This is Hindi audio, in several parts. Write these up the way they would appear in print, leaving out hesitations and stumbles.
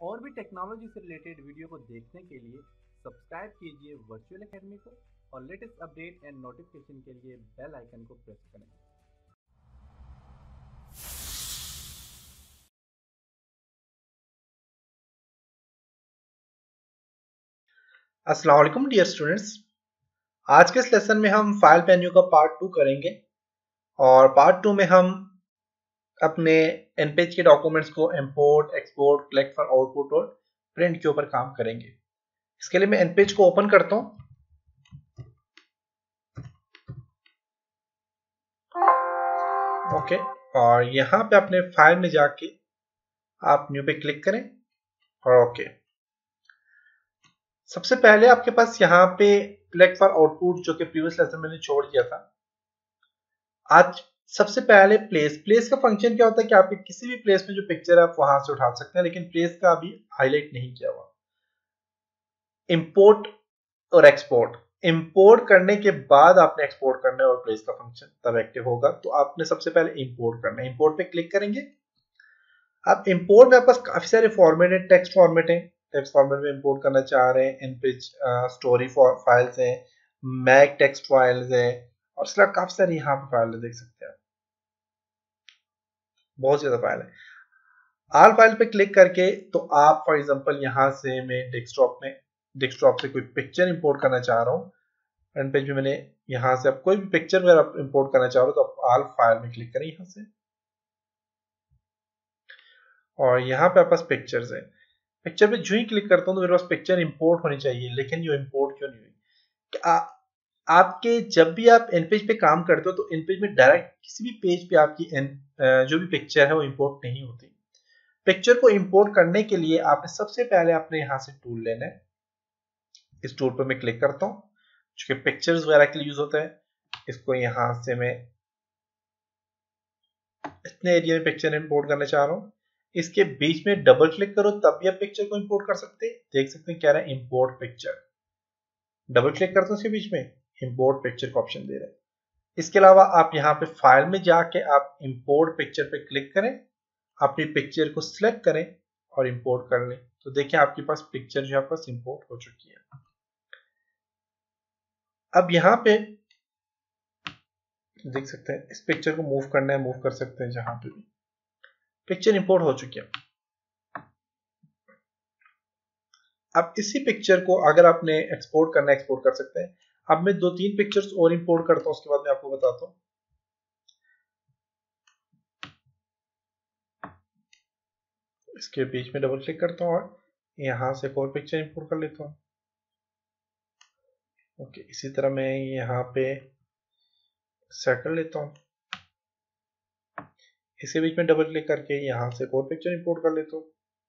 और भी टेक्नोलॉजी से रिलेटेड वीडियो को देखने के लिए सब्सक्राइब कीजिए वर्चुअल एकेडमी को और लेटेस्ट अपडेट एंड नोटिफिकेशन के लिए बेल आइकन को प्रेस करें। अस्सलाम वालेकुम डियर स्टूडेंट्स, आज के इस लेसन में हम फाइल मेन्यू का पार्ट 2 करेंगे और पार्ट 2 में हम अपने एनपेज के डॉक्यूमेंट्स को import, export, collect for output और प्रिंट के ऊपर काम करेंगे। इसके लिए मैं एनपेज को ओपन करता हूं। ओके, और यहां पे अपने फाइल में जाके आप न्यू पे क्लिक करें और ओके। सबसे पहले आपके पास यहाँ पे कलेक्ट फॉर आउटपुट जो कि प्रीवियस लेसन मैंने छोड़ दिया था। आज सबसे पहले प्लेस का फंक्शन क्या होता है कि आपके किसी भी प्लेस में जो पिक्चर है आप वहां से उठा सकते हैं, लेकिन प्लेस का अभी हाईलाइट नहीं किया हुआ। इंपोर्ट और एक्सपोर्ट, इंपोर्ट करने के बाद आपने एक्सपोर्ट करना है और प्लेस का फंक्शन तब एक्टिव होगा। तो आपने सबसे पहले इंपोर्ट करना है। इंपोर्ट पे क्लिक करेंगे। अब इंपोर्ट में आपके पास काफी सारे फॉर्मेट है। टेक्स्ट फॉर्मेट है, टेक्स्ट फॉर्मेट में इंपोर्ट करना चाह रहे हैं। इनपेज स्टोरी फाइल्स है, मैक टेक्स्ट फाइल्स है और इसके अलावा काफी सारी यहाँ पे फाइल देख सकते हैं, बहुत ज्यादा फाइल है। आल फाइल पे क्लिक करके तो आप फॉर एग्जांपल यहाँ से मैं डेस्कटॉप से कोई पिक्चर इंपोर्ट करना चाह रहा हूँ। फ्रंट पेज में मैंने यहाँ से आप कोई भी पिक्चर अगर आप इंपोर्ट करना चाह रहे हो तो आप आल फाइल में क्लिक करें यहाँ से, और यहाँ पे आपके पास पिक्चर्स है। पिक्चर पे जो ही क्लिक करता हूँ तो मेरे पास पिक्चर इंपोर्ट होनी चाहिए, लेकिन ये इंपोर्ट क्यों नहीं हुई? आपके जब भी आप एनपेज पे काम करते हो तो एनपेज में डायरेक्ट किसी भी पेज पे आपकी जो भी पिक्चर है वो इंपोर्ट नहीं होती। पिक्चर को इंपोर्ट करने के लिए आपने सबसे पहले आपने यहाँ से टूल लेना है। इस टूल पर मैं क्लिक करता हूँ जो कि पिक्चर्स वगैरह के लिए यूज होता है। इसको यहाँ से मैं इतने एरिया में पिक्चर इंपोर्ट करना चाह रहा हूँ। इसके बीच में डबल क्लिक करो तब भी आप पिक्चर को इंपोर्ट कर सकते हैं। देख सकते हैं क्या रहा है, इंपोर्ट पिक्चर। डबल क्लिक करते हैं उसके बीच में, इंपोर्ट पिक्चर का ऑप्शन दे रहे हैं। इसके अलावा आप यहाँ पे फाइल में जाके आप इंपोर्ट पिक्चर पे क्लिक करें, अपनी पिक्चर को सिलेक्ट करें और इंपोर्ट कर लें। तो देखिए आपके पास पिक्चर जो है आपके पास इंपोर्ट हो चुकी है। अब यहाँ पे देख सकते हैं इस पिक्चर को मूव करना है, मूव कर सकते हैं। जहां पे भी पिक्चर इंपोर्ट हो चुकी है। अब इसी पिक्चर को अगर आपने एक्सपोर्ट करना है एक्सपोर्ट कर सकते हैं। अब मैं 2-3 पिक्चर्स और इंपोर्ट करता हूं, उसके बाद मैं आपको बताता हूं। इसके बीच में डबल क्लिक करता हूं और यहां से एक और पिक्चर इंपोर्ट कर लेता हूं। ओके, इसी तरह मैं यहाँ पे सेट कर लेता हूँ। इसके बीच में डबल क्लिक करके यहाँ से एक और पिक्चर इंपोर्ट कर लेता हूँ।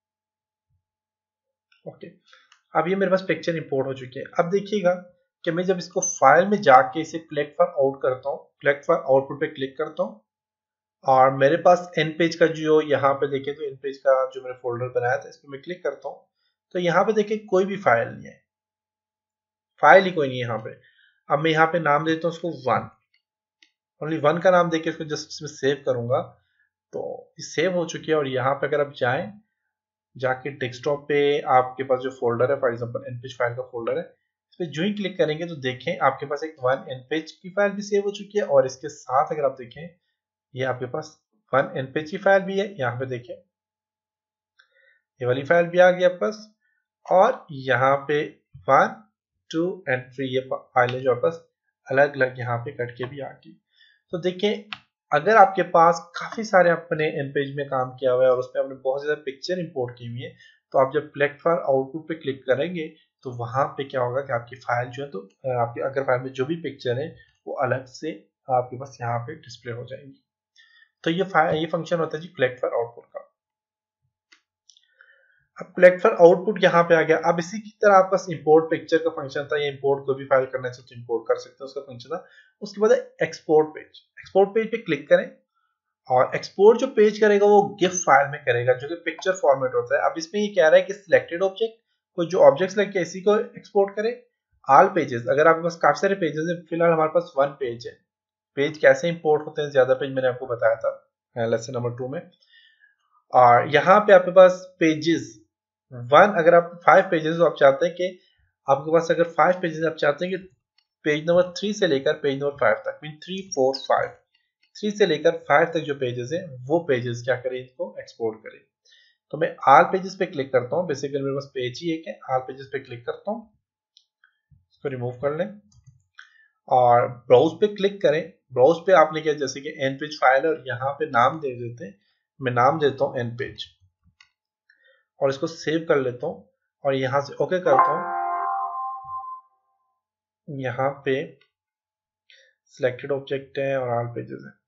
ओके, अब ये मेरे पास पिक्चर इंपोर्ट हो चुकी है। अब देखिएगा कि मैं जब इसको फाइल में जाके इसे कलेक्ट फॉर आउट करता हूँ, कलेक्ट फॉर आउटपुट पे क्लिक करता हूँ और मेरे पास एन पेज का जो यहाँ पे देखें तो एन पेज का जो मैंने फोल्डर बनाया था इस पर मैं क्लिक करता हूँ तो यहाँ पे देखिए कोई भी फाइल नहीं है, फाइल ही कोई नहीं है यहाँ पे। अब मैं यहाँ पे नाम देता हूँ उसको 1, ओनली 1 का नाम देके इसको जस्ट इसमें सेव करूंगा तो सेव हो चुकी है। और यहाँ पे अगर आप जाएं, जाके डेस्कटॉप पे आपके पास जो फोल्डर है फॉर एग्जांपल एनपेज फाइल का फोल्डर है, इस पे जो ही क्लिक करेंगे तो देखें आपके पास एक 1 एनपेज की फाइल भी सेव हो चुकी है। और इसके साथ अगर आप देखें ये आपके पास 1 एनपेज की फाइल भी है। यहाँ पे देखें ये वाली फाइल भी आ गई आपके पास, और यहाँ पे 1, 2 and 3 ये फाइलें जो आपके पास अलग अलग यहाँ पे कट के भी आ गई। तो देखें अगर आपके पास काफी सारे अपने एनपेज में काम किया हुआ है और उसमें आपने बहुत ज्यादा पिक्चर इंपोर्ट की हुई है तो आप जब कलेक्ट फॉर आउटपुट पे क्लिक करेंगे तो वहां पे क्या होगा कि आपकी फाइल जो है तो आपकी अगर फाइल में जो भी पिक्चर है वो अलग से आपके पास यहाँ पे डिस्प्ले हो जाएंगी। तो ये फंक्शन होता है जी कलेक्ट फॉर आउटपुट का। अब कलेक्ट फॉर आउटपुट यहाँ पे आ गया। अब इसी की तरह आपके पास इंपोर्ट पिक्चर का फंक्शन था, ये इंपोर्ट कोई भी फाइल करना चाहिए तो इंपोर्ट कर सकते हैं, उसका फंक्शन था। उसके बाद एक्सपोर्ट पेज, एक्सपोर्ट पेज पे क्लिक करें और एक्सपोर्ट जो पेज करेगा वो गिफ फाइल में करेगा जो कि पिक्चर फॉर्मेट होता है। अब इसमें ये कह रहा है कि सिलेक्टेड ऑब्जेक्ट, कोई जो ऑब्जेक्ट सिलेक्ट किया इसी को एक्सपोर्ट करे। ऑल पेजेस, अगर आपके पास काफी सारे पेजेस है, फिलहाल हमारे पास 1 पेज है। पेज कैसे इंपोर्ट होते हैं, ज्यादा पेज मैंने आपको बताया था लेसन नंबर 2 में। और यहाँ पे आपके पास पेजेस वन, अगर आप 5 पेजेस आप चाहते हैं कि आपके पास अगर 5 पेजेस आप चाहते हैं कि पेज नंबर 3 से लेकर पेज नंबर 5 तक, मीन 3 4 5, 3 से लेकर 5 तक जो पेजेस हैं वो पेजेस क्या करें, इसको एक्सपोर्ट करें। तो मैं ऑल पेजेस पे क्लिक करता हूँ, बेसिकली मेरे पास पेज ही एक है, ऑल पेजेस पे क्लिक करता हूँ, इसको रिमूव कर लें और ब्राउज पे क्लिक करें। ब्राउज पे आपने क्या, जैसे कि एन पेज फाइल और यहाँ पे नाम दे देते हैं, मैं नाम देता हूँ एन पेज और इसको सेव कर लेता हूँ और यहाँ से ओके करता हूँ। यहाँ पे सिलेक्टेड ऑब्जेक्ट है और ऑल पेजेस है,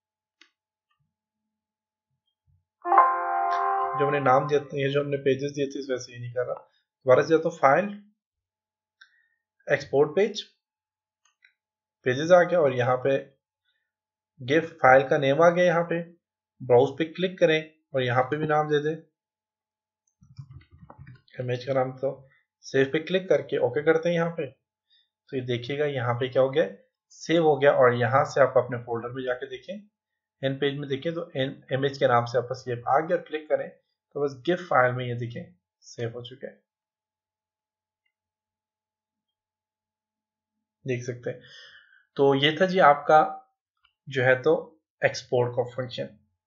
जो हमने नाम दिया था, ये जो हमने पेजेस दिए थे वैसे ही नहीं कर रहा। दोबारा से जाता हूँ फाइल, एक्सपोर्ट पेज, पेजेस आ गया और यहाँ पे गिव फाइल का नेम आ गया। यहाँ पे ब्राउज पे क्लिक करें और यहाँ पे भी नाम दे दें, इमेज का नाम, तो सेव पे क्लिक करके ओके करते हैं यहाँ पे। तो ये देखिएगा यहाँ पे क्या हो गया, सेव हो गया। और यहाँ से आप अपने फोल्डर में जाके देखें, एन पेज में देखें तो इमेज के नाम से आपस ये आ गया और क्लिक करें तो बस गिव फाइल में ये देखें सेव हो चुके हैं, देख सकते हैं। तो ये था जी आपका जो है तो एक्सपोर्ट का फंक्शन।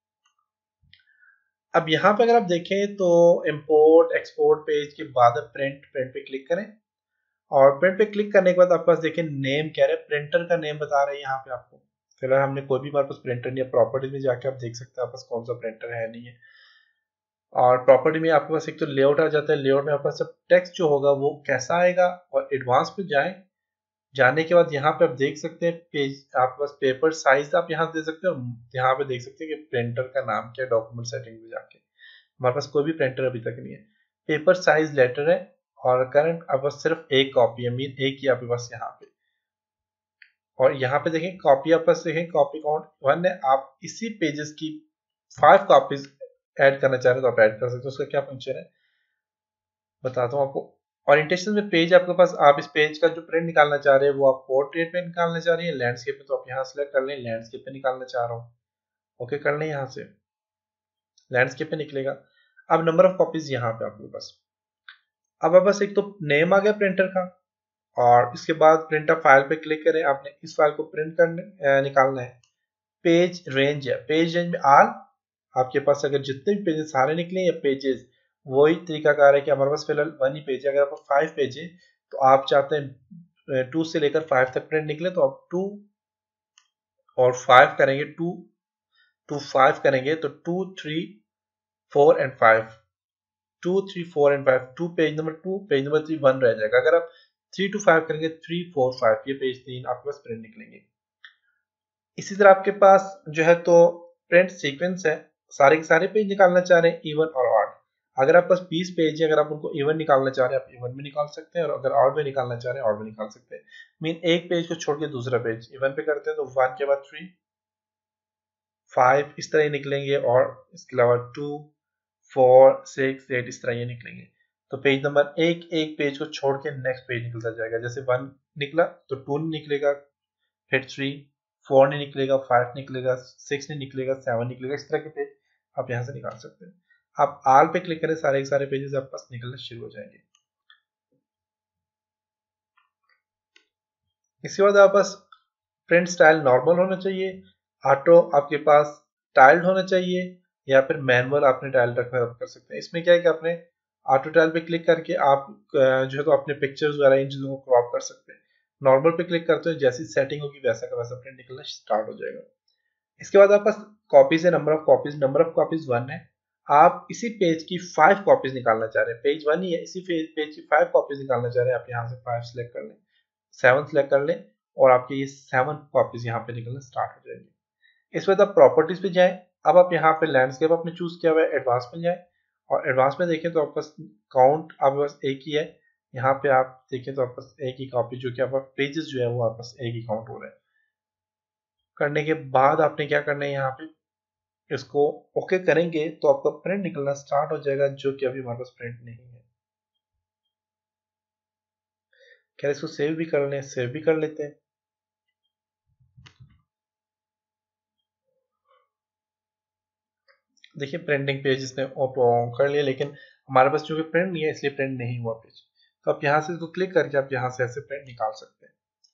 अब यहाँ पे अगर आप देखें तो इंपोर्ट एक्सपोर्ट पेज के बाद प्रिंट पे क्लिक करें और प्रिंट पे क्लिक करने के बाद आपके पास देखें नेम कह रहे हैं, प्रिंटर का नेम बता रहे हैं यहाँ पे आपको। फिलहाल हमने कोई भी हमारे पास प्रिंटर नहीं है, प्रॉपर्टीज में जाके आप देख सकते हैं आपके पास कौन सा प्रिंटर है नहीं है। और प्रॉपर्टी में आपके पास एक तो लेआउट आ जाता है, लेआउट में आपके पास सब टेक्स्ट जो होगा वो कैसा आएगा। और एडवांस पे जाएं, जाने के बाद यहाँ पे आप देख सकते हैं पेज, आपके पास पेपर साइज आप यहाँ दे सकते हैं और यहाँ पे देख सकते हैं कि प्रिंटर का नाम क्या है। डॉक्यूमेंट सेटिंग में जाके हमारे पास कोई भी प्रिंटर अभी तक नहीं है, पेपर साइज लेटर है और करंट आपके पास सिर्फ एक कॉपी है, मीन एक ही आपके पास यहाँ पे। और यहाँ पे देखें कॉपी आपके पास देखें कॉपी काउंट 1 है। आप इसी पेजेस की 5 कॉपीज ऐड करना चाह रहे हैं तो आप ऐड कर सकते हो। उसका क्या फंक्शन है बताता हूँ आपको। ओरिएंटेशन में पेज आपके पास, आप इस पेज का जो प्रिंट निकालना चाह रहे हैं वो आप पोर्ट्रेट में निकालना चाह रहे हैं, लैंडस्केप में, तो आप यहाँ सेलेक्ट कर लें लैंडस्केप पे निकालना चाह रहा हूँ, ओके कर लें, यहाँ से लैंडस्केप पे निकलेगा। अब नंबर ऑफ कॉपीज यहाँ पे आपके पास, अब बस एक तो नेम आ गया प्रिंटर का और इसके बाद प्रिंट अ फाइल पे क्लिक करें, आपने इस फाइल को प्रिंट करने निकालना है। पेज रेंज है, पेज रेंज में ऑल आपके पास अगर जितने भी पेजेस सारे निकले या पेजेस, वही तरीकाकार है कि हमारे पास फिलहाल 1 ही पेज है। अगर आपको 5 पेज है तो आप चाहते हैं 2 से लेकर 5 तक प्रिंट निकले तो आप 2 और 5 करेंगे, 2 टू 5 करेंगे तो 2 3 4 and 5, 2 3 4 and 5, 2 page number 2 page number 3 1 रह जाएगा। अगर आप 3 to 5 करेंगे 3 4 5, ये पेज 3 आपके पास प्रिंट निकलेंगे। इसी तरह आपके पास जो है तो प्रिंट सीक्वेंस है, सारे के सारे पेज निकालना चाह रहे हैं इवन और ऑड। अगर आप पास 20 पेज है, अगर आप उनको इवन निकालना चाह रहे हैं आप इवन में निकाल सकते हैं और अगर ऑड में निकालना चाह रहे हैं ऑड में निकाल सकते हैं। मीन एक पेज को छोड़ के दूसरा पेज इवन पे करते हैं तो 1 के बाद 3 5 इस तरह ये निकलेंगे और इसके अलावा 2 4 6 8 इस तरह ये निकलेंगे। तो पेज नंबर एक पेज को छोड़ के नेक्स्ट पेज निकलता जाएगा। जैसे 1 निकला तो 2 निकलेगा, फिर 3 4 नहीं निकलेगा, 5 निकलेगा, 6 नहीं निकलेगा, 7 निकलेगा। इस तरह के पेज आप यहाँ से निकाल सकते हैं। आप आल पे क्लिक करें, सारे के सारे पेजेस आपके पास निकलना शुरू हो जाएंगे। इसके बाद आपके पास प्रिंट स्टाइल नॉर्मल होना चाहिए, ऑटो आपके पास टाइल्ड होना चाहिए या फिर मैनुअल आपने टाइल रखना आप कर सकते हैं। इसमें क्या है कि आपने ऑटो टाइल पे क्लिक करके आप जो है तो अपने पिक्चर्स वगैरह इन चीज़ों को क्रॉप कर सकते हैं। नॉर्मल पे क्लिक करते हैं जैसी सेटिंग होगी वैसा का वैसा प्रिंट निकलना स्टार्ट हो जाएगा। इसके बाद आपके पास कॉपीज है, नंबर ऑफ कॉपीज 1 है। आप इसी पेज की 5 कॉपीज निकालना चाह रहे हैं, पेज 1 ही है, इसी पेज की 5 कॉपीज निकालना चाह रहे हैं। आप यहाँ से 5 सेलेक्ट कर लें, 7 सेलेक्ट कर लें और आपके ये 7 कॉपीज यहाँ पे निकलना स्टार्ट हो जाएंगे। इस बाद आप प्रॉपर्टीज पे जाएं। अब आप यहाँ पे लैंडस्केप आपने चूज किया हुआ है, एडवांस में जाएं और एडवांस में देखें तो आपके पास काउंट आपके पास एक ही है। यहाँ पे आप देखें तो आपके पास एक ही कॉपी जो कि आपका पेजेस जो है वो आपके पास एक ही काउंट हो रहा है। करने के बाद आपने क्या करना है, यहाँ पे इसको ओके करेंगे तो आपका प्रिंट निकलना स्टार्ट हो जाएगा, जो कि अभी हमारे पास प्रिंट नहीं है। क्या इसको सेव भी कर लें, सेव भी कर लेते हैं। देखिए प्रिंटिंग पेज इसने कर लिया, लेकिन हमारे पास चूंकि प्रिंट नहीं है इसलिए प्रिंट नहीं हुआ पेज। तो आप यहाँ से इसको क्लिक करके आप यहाँ से ऐसे प्रिंट निकाल सकते हैं।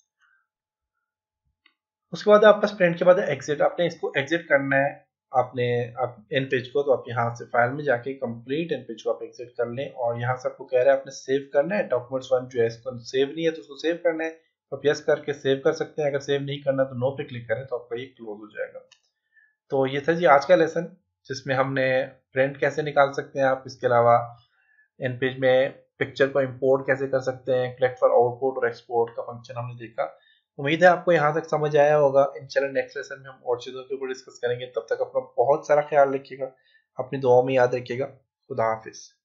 उसके बाद आप पास प्रिंट के बाद एग्जिट, आपने इसको एग्जिट करना है आपने आप इन पेज को, तो आप यहाँ से फाइल में जाके कंप्लीट इन पेज को आप एग्जिट कर लें और यहाँ से आपको कह रहा है आपने सेव करना है डॉक्यूमेंट्स वन जो है, इसको सेव नहीं है तो उसको सेव करना है, तो आप यस करके सेव कर सकते हैं। अगर सेव नहीं करना तो नो पे क्लिक करें तो आपका ये क्लोज हो जाएगा। तो ये था जी आज का लेसन, जिसमें हमने प्रिंट कैसे निकाल सकते हैं आप, इसके अलावा इन पेज में पिक्चर को इंपोर्ट कैसे कर सकते हैं, कलेक्ट फॉर आउटपुट और एक्सपोर्ट का फंक्शन हमने देखा। उम्मीद है आपको यहाँ तक समझ आया होगा। इंशाल्लाह नेक्स्ट लेसन में हम और चीज़ों के ऊपर डिस्कस करेंगे। तब तक अपना बहुत सारा ख्याल रखिएगा, अपनी दुआओं में याद रखिएगा। खुदा हाफिज।